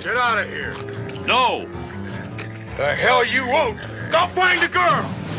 Get out of here. No. The hell you won't. Go find the girl.